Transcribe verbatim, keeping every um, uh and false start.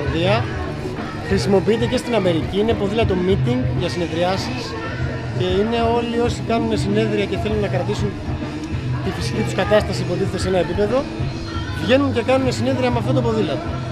Ολλανδία. Χρησιμοποιείται και στην Αμερική, είναι ποδήλατο meeting για συνεδριάσεις και είναι όλοι όσοι κάνουν συνέδρια και θέλουν να κρατήσουν τη φυσική τους κατάσταση υποτίθεται σε ένα επίπεδο, βγαίνουν και κάνουν συνέδρια με αυτό το ποδήλατο.